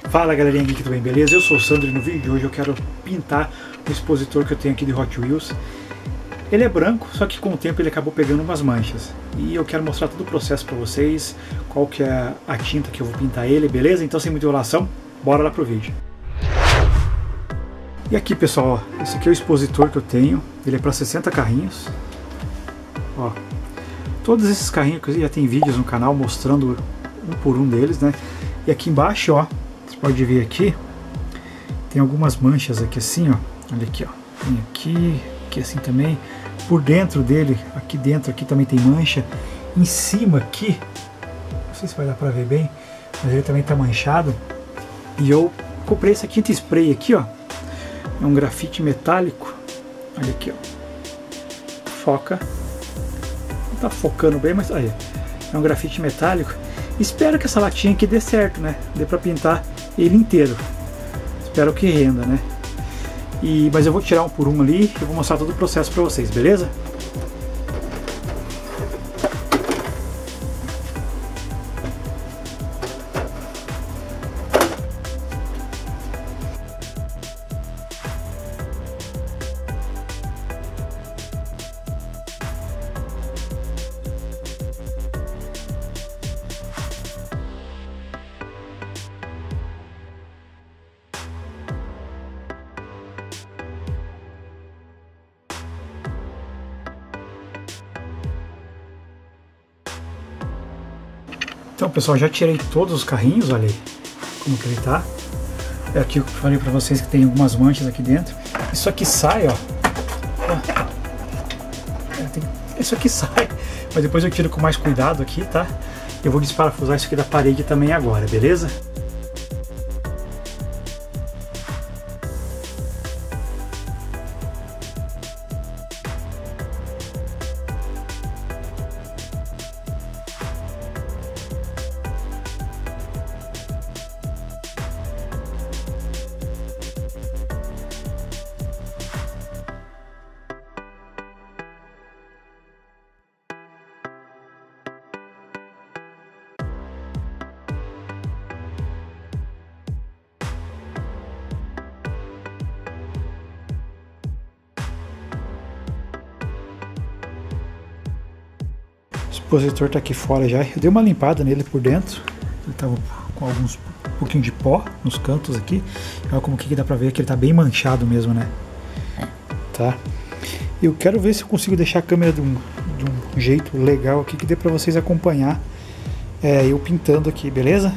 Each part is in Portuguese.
Fala galerinha, aqui tudo bem, beleza? Eu sou o Sandro e no vídeo de hoje eu quero pintar o expositor que eu tenho aqui de Hot Wheels. Ele é branco, só que com o tempo ele acabou pegando umas manchas. E eu quero mostrar todo o processo para vocês, qual que é a tinta que eu vou pintar ele, beleza? Então sem muita enrolação, bora lá pro vídeo. E aqui pessoal, ó, esse aqui é o expositor que eu tenho, ele é para 60 carrinhos. Ó, todos esses carrinhos que já tem vídeos no canal mostrando um por um deles, né? E aqui embaixo, ó, você pode ver aqui, tem algumas manchas aqui assim, ó. Olha aqui, ó. Tem aqui assim também. Por dentro dele, aqui dentro, aqui também tem mancha. Em cima aqui, não sei se vai dar pra ver bem, mas ele também tá manchado. E eu comprei essa tinta spray aqui, ó. É um grafite metálico. Olha aqui, ó. Foca. Não tá focando bem, mas aí. É um grafite metálico. Espero que essa latinha aqui dê certo, né? Dê pra pintar ele inteiro. Espero que renda, né? Mas eu vou tirar um por um ali e vou mostrar todo o processo pra vocês, beleza? Então pessoal, já tirei todos os carrinhos, olha aí como que ele tá. É aqui que eu falei pra vocês que tem algumas manchas aqui dentro. Isso aqui sai, ó. Isso aqui sai, mas depois eu tiro com mais cuidado aqui, tá? Eu vou desparafusar isso aqui da parede também agora, beleza? O expositor está aqui fora já. Eu dei uma limpada nele por dentro. Ele estava com um pouquinho de pó nos cantos aqui. Olha como que dá pra ver que ele está bem manchado mesmo, né? Tá. Eu quero ver se eu consigo deixar a câmera de um jeito legal aqui que dê pra vocês acompanhar eu pintando aqui, beleza?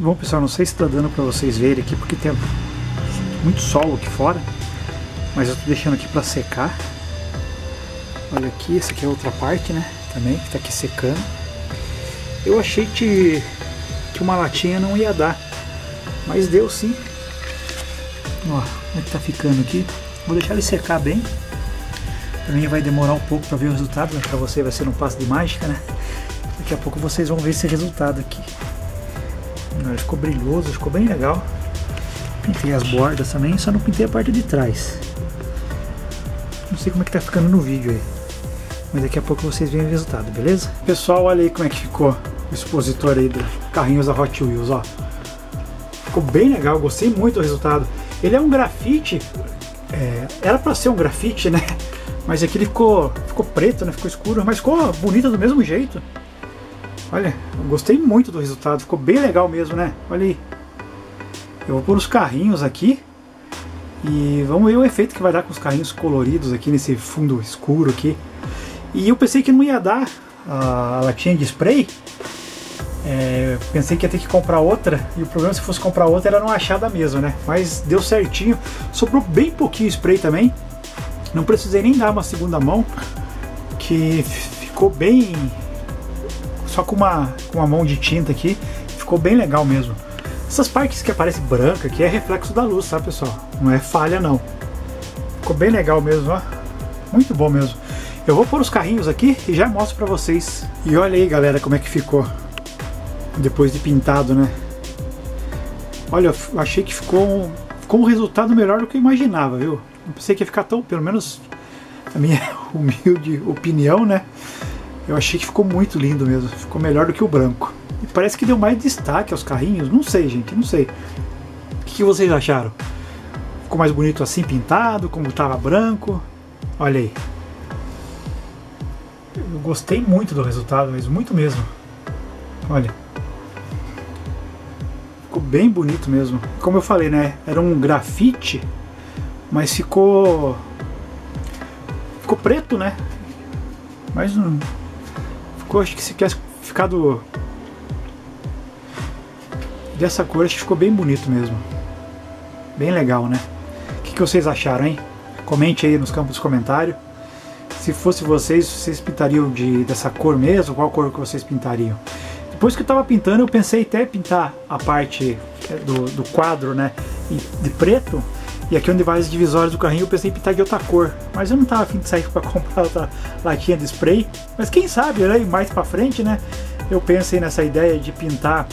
Bom pessoal, não sei se está dando para vocês verem aqui porque tem muito sol aqui fora, mas eu tô deixando aqui para secar. Olha aqui, essa aqui é outra parte, né, também, que tá aqui secando. Eu achei que uma latinha não ia dar, mas deu sim. Ó, como é que tá ficando aqui. Vou deixar ele secar bem. Também vai demorar um pouco para ver o resultado, né? Para você vai ser um passo de mágica, né? Daqui a pouco vocês vão ver esse resultado aqui. Ele ficou brilhoso, ficou bem legal. Pintei as bordas também, só não pintei a parte de trás. Não sei como é que tá ficando no vídeo aí, mas daqui a pouco vocês veem o resultado, beleza? Pessoal, olha aí como é que ficou o expositor aí dos carrinhos da Hot Wheels, ó. Ficou bem legal, gostei muito do resultado. Ele é um grafite, era pra ser um grafite, né? Mas aqui ele ficou preto, né? Ficou escuro, mas ficou bonito do mesmo jeito. Olha, eu gostei muito do resultado, ficou bem legal mesmo, né? Olha aí. Eu vou pôr os carrinhos aqui e vamos ver o efeito que vai dar com os carrinhos coloridos aqui nesse fundo escuro aqui. E eu pensei que não ia dar a latinha de spray. Pensei que ia ter que comprar outra, e o problema se fosse comprar outra era não achar da mesma, né? Mas deu certinho, sobrou bem pouquinho spray também. Não precisei nem dar uma segunda mão, que ficou bem, só com uma mão de tinta aqui, ficou bem legal mesmo. Essas partes que aparecem branca aqui é reflexo da luz, tá pessoal? Não é falha não. Ficou bem legal mesmo, ó. Muito bom mesmo. Eu vou pôr os carrinhos aqui e já mostro pra vocês. E olha aí galera como é que ficou depois de pintado, né? Olha, eu achei que ficou um resultado melhor do que eu imaginava, viu? Não pensei que ia ficar tão, pelo menos a minha humilde opinião, né? Eu achei que ficou muito lindo mesmo, ficou melhor do que o branco. E parece que deu mais destaque aos carrinhos, não sei gente, não sei. O que vocês acharam? Ficou mais bonito assim pintado, como estava branco? Olha aí. Eu gostei muito do resultado, mas muito mesmo. Olha. Ficou bem bonito mesmo. Como eu falei, né? Era um grafite, mas ficou preto, né? Mas não ficou, acho que se tivesse ficado dessa cor, acho que ficou bem bonito mesmo. Bem legal, né? O que vocês acharam, hein? Comente aí nos campos dos comentários. Se fosse vocês pintariam dessa cor mesmo? Qual cor que vocês pintariam? Depois que eu estava pintando, eu pensei até pintar a parte do quadro, né, de preto. E aqui onde vai as divisórias do carrinho eu pensei em pintar de outra cor. Mas eu não estava a fim de sair para comprar outra latinha de spray. Mas quem sabe, né, mais para frente, né, eu pensei nessa ideia de pintar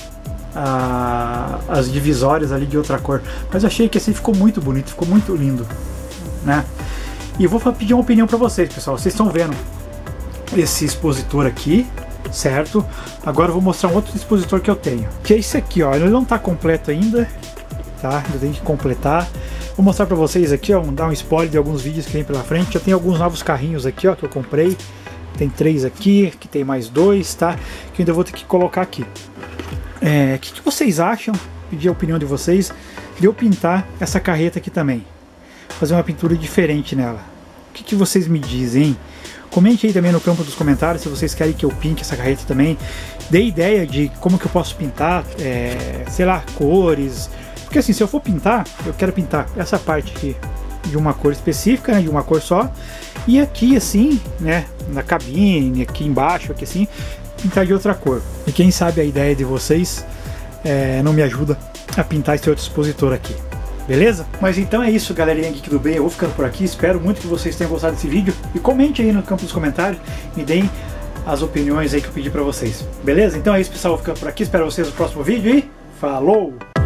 as divisórias ali de outra cor. Mas eu achei que assim ficou muito bonito, ficou muito lindo, né? E eu vou pedir uma opinião para vocês, pessoal. Vocês estão vendo esse expositor aqui, certo? Agora eu vou mostrar um outro expositor que eu tenho, que é esse aqui, ó. Ele não está completo ainda, tá? Eu tenho que completar. Vou mostrar para vocês aqui, ó, dar um spoiler de alguns vídeos que vem pela frente. Já tem alguns novos carrinhos aqui, ó, que eu comprei. Tem 3 aqui, que tem mais 2, tá? Que eu ainda vou ter que colocar aqui. O que vocês acham? Pedir a opinião de vocês de eu pintar essa carreta aqui também. Fazer uma pintura diferente nela. O que vocês me dizem, hein? Comente aí também no campo dos comentários se vocês querem que eu pinte essa carreta também. Dê ideia de como que eu posso pintar, sei lá, cores. Porque assim, se eu for pintar, eu quero pintar essa parte aqui de uma cor específica, né, de uma cor só. E aqui assim, né, na cabine, aqui embaixo, aqui assim, pintar de outra cor. E quem sabe a ideia de vocês não me ajuda a pintar esse outro expositor aqui. Beleza? Mas então é isso, galerinha Geek do Bem. Eu vou ficando por aqui. Espero muito que vocês tenham gostado desse vídeo. E comente aí no campo dos comentários. Me deem as opiniões aí que eu pedi pra vocês. Beleza? Então é isso, pessoal. Eu vou ficando por aqui. Espero vocês no próximo vídeo e falou!